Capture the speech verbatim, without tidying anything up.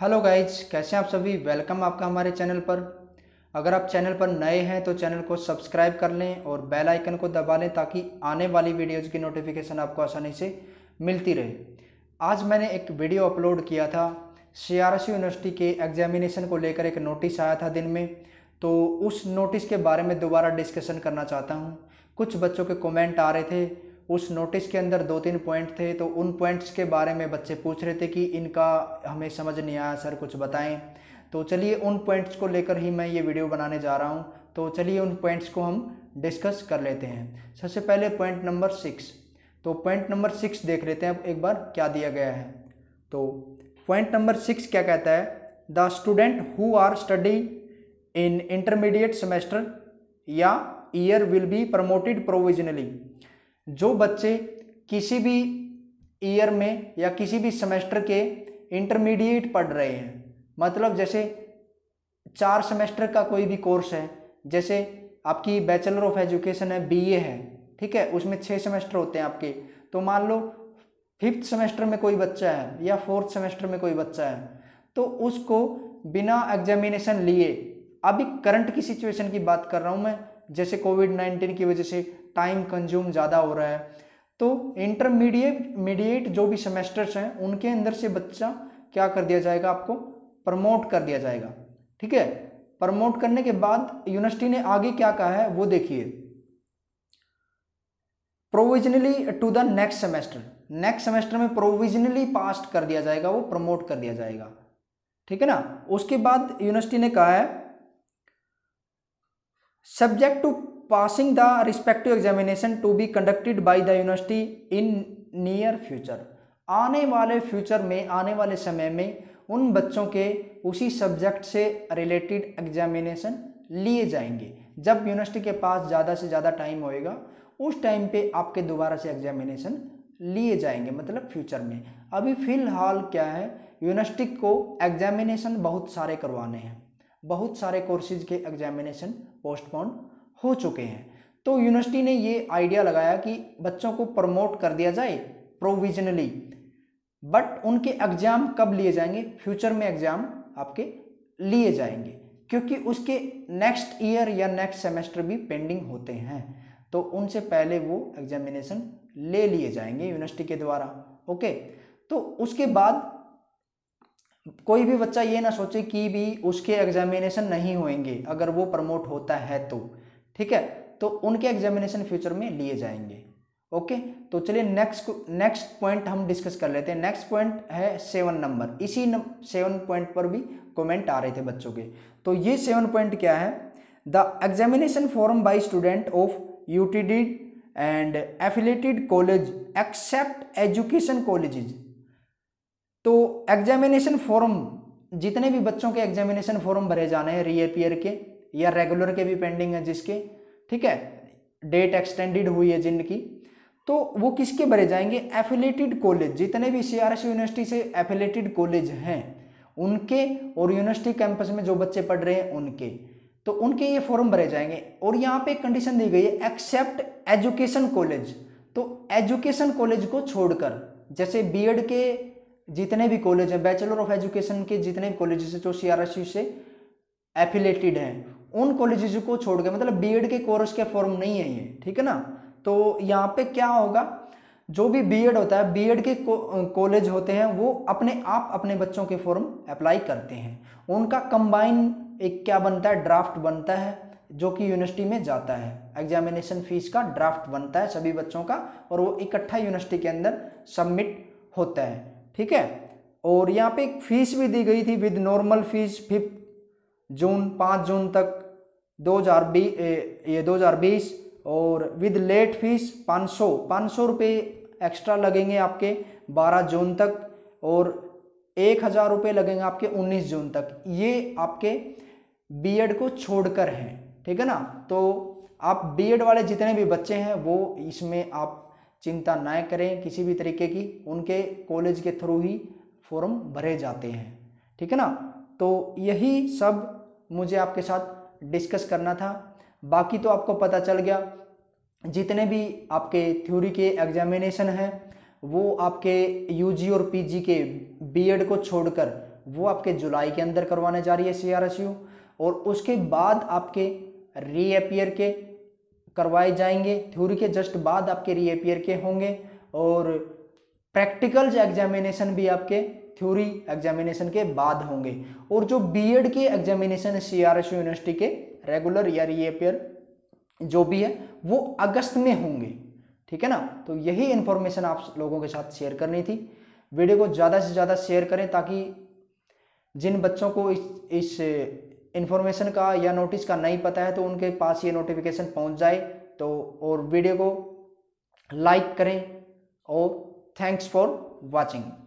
Hello guys, कैसे हैं आप सभी। वेलकम आपका हमारे चैनल पर। अगर आप चैनल पर नए हैं तो चैनल को सब्सक्राइब कर लें और बेल आइकन को दबा लें ताकि आने वाली वीडियोज़ की नोटिफिकेशन आपको आसानी से मिलती रहे। आज मैंने एक वीडियो अपलोड किया था, सीआरएस यूनिवर्सिटी के एग्जामिनेशन को लेकर एक नोटिस आया था दिन में, तो उस नोटिस के बारे में दोबारा डिस्कशन करना चाहता हूँ। कुछ बच्चों के कमेंट आ रहे थे, उस नोटिस के अंदर दो तीन पॉइंट थे, तो उन पॉइंट्स के बारे में बच्चे पूछ रहे थे कि इनका हमें समझ नहीं आया सर, कुछ बताएं। तो चलिए उन पॉइंट्स को लेकर ही मैं ये वीडियो बनाने जा रहा हूं। तो चलिए उन पॉइंट्स को हम डिस्कस कर लेते हैं। सबसे पहले पॉइंट नंबर सिक्स। तो पॉइंट नंबर सिक्स देख लेते हैं अब एक बार क्या दिया गया है। तो पॉइंट नंबर सिक्स क्या कहता है, the student who are study in intermediate semester या year will be promoted provisionally. जो बच्चे किसी भी ईयर में या किसी भी सेमेस्टर के इंटरमीडिएट पढ़ रहे हैं, मतलब जैसे चार सेमेस्टर का कोई भी कोर्स है, जैसे आपकी बैचलर ऑफ एजुकेशन है, बीए है, ठीक है, उसमें छः सेमेस्टर होते हैं आपके। तो मान लो फिफ्थ सेमेस्टर में कोई बच्चा है या फोर्थ सेमेस्टर में कोई बच्चा है, तो उसको बिना एग्जामिनेशन लिए, अभी करंट की सिचुएशन की बात कर रहा हूँ मैं, जैसे कोविड नाइन्टीन की वजह से टाइम कंज्यूम ज़्यादा हो रहा है, तो इंटरमीडिएट मीडिएट जो भी सेमेस्टर्स हैं उनके अंदर से बच्चा क्या कर दिया जाएगा, आपको प्रमोट कर दिया जाएगा। ठीक है, प्रमोट करने के बाद यूनिवर्सिटी ने आगे क्या कहा है वो देखिए, provisionally to the next semester, next semester में प्रोविजनली पास कर दिया जाएगा, वो प्रमोट कर दिया जाएगा। ठीक है ना। उसके बाद यूनिवर्सिटी ने कहा है subject to passing the respective examination to be conducted by the university in near future. आने वाले फ्यूचर में, आने वाले समय में उन बच्चों के उसी सब्जेक्ट से रिलेटेड एग्जामिनेशन लिए जाएंगे। जब यूनिवर्सिटी के पास ज़्यादा से ज़्यादा टाइम होएगा उस टाइम पे आपके दोबारा से एग्जामिनेशन लिए जाएंगे, मतलब फ्यूचर में। अभी फ़िलहाल क्या है, यूनिवर्सिटी को एग्जामिनेशन बहुत सारे करवाने हैं, बहुत सारे कोर्सेज के एग्जामिनेशन पोस्टपोन हो चुके हैं। तो यूनिवर्सिटी ने ये आइडिया लगाया कि बच्चों को प्रमोट कर दिया जाए प्रोविजनली, बट उनके एग्जाम कब लिए जाएंगे, फ्यूचर में एग्जाम आपके लिए जाएंगे, क्योंकि उसके नेक्स्ट ईयर या नेक्स्ट सेमेस्टर भी पेंडिंग होते हैं, तो उनसे पहले वो एग्जामिनेशन ले लिए जाएंगे यूनिवर्सिटी के द्वारा। ओके, तो उसके बाद कोई भी बच्चा ये ना सोचे कि भी उसके एग्जामिनेशन नहीं होंगे अगर वो प्रमोट होता है तो, ठीक है, तो उनके एग्जामिनेशन फ्यूचर में लिए जाएंगे। ओके, तो चलिए नेक्स्ट नेक्स्ट पॉइंट हम डिस्कस कर लेते हैं। नेक्स्ट पॉइंट है सेवन नंबर। इसी सेवन पॉइंट पर भी कमेंट आ रहे थे बच्चों के, तो ये सेवन पॉइंट क्या है, the examination form by student of UTD and affiliated college except education colleges. तो एग्जामिनेशन फॉर्म, जितने भी बच्चों के एग्जामिनेशन फॉर्म भरे जाने हैं, रीअपियर के या रेगुलर के भी पेंडिंग है जिसके, ठीक है, डेट एक्सटेंडेड हुई है जिनकी, तो वो किसके भरे जाएंगे, एफिलेटेड कॉलेज, जितने भी सीआरएस यूनिवर्सिटी से एफिलेटेड कॉलेज हैं उनके, और यूनिवर्सिटी कैंपस में जो बच्चे पढ़ रहे हैं उनके, तो उनके ये फॉर्म भरे जाएंगे। और यहाँ पे एक कंडीशन दी गई है, एक्सेप्ट एजुकेशन कॉलेज। तो एजुकेशन कॉलेज को छोड़कर, जैसे बीएड के जितने भी कॉलेज हैं, बैचलर ऑफ एजुकेशन के जितने भी कॉलेजेस जो सीआरएस से एफिलेटेड हैं, उन कॉलेजेस को छोड़ के, मतलब बीएड के कोर्स के फॉर्म नहीं है ये, ठीक है ना। तो यहाँ पे क्या होगा, जो भी बीएड होता है, बीएड के कॉलेज होते हैं वो अपने आप अपने बच्चों के फॉर्म अप्लाई करते हैं, उनका कंबाइन एक क्या बनता है, ड्राफ्ट बनता है, जो कि यूनिवर्सिटी में जाता है। एग्जामिनेशन फीस का ड्राफ्ट बनता है सभी बच्चों का, और वो इकट्ठा यूनिवर्सिटी के अंदर सबमिट होता है, ठीक है। और यहाँ पे एक फीस भी दी गई थी, with normal fee fifth June पाँच जून तक दो हज़ार बीस ये दो हज़ार बीस, और विद लेट फीस पाँच सौ पाँच सौ रुपये एक्स्ट्रा लगेंगे आपके बारह जून तक, और एक हज़ार रुपये लगेंगे आपके उन्नीस जून तक। ये आपके बीएड को छोड़कर हैं, ठीक है ना। तो आप बीएड वाले जितने भी बच्चे हैं वो इसमें आप चिंता ना करें किसी भी तरीके की, उनके कॉलेज के थ्रू ही फॉर्म भरे जाते हैं, ठीक है ना। तो यही सब मुझे आपके साथ डिस्कस करना था। बाकी तो आपको पता चल गया, जितने भी आपके थ्योरी के एग्जामिनेशन हैं वो आपके यूजी और पीजी के बीएड को छोड़कर वो आपके जुलाई के अंदर करवाने जा रही है सी आर एस यू, और उसके बाद आपके रीअपियर के करवाए जाएंगे, थ्योरी के जस्ट बाद आपके रीअपियर के होंगे, और प्रैक्टिकल्स एग्जामिनेशन भी आपके थ्योरी एग्जामिनेशन के बाद होंगे। और जो बीएड के examination C R S U university के रेगुलर या रीअपियर जो भी है वो अगस्त में होंगे, ठीक है ना। तो यही इन्फॉर्मेशन आप लोगों के साथ शेयर करनी थी। वीडियो को ज़्यादा से ज़्यादा शेयर करें ताकि जिन बच्चों को इस इस इन्फॉर्मेशन का या नोटिस का नहीं पता है तो उनके पास ये नोटिफिकेशन पहुंच जाए। तो और वीडियो को लाइक करें, और थैंक्स फॉर वॉचिंग।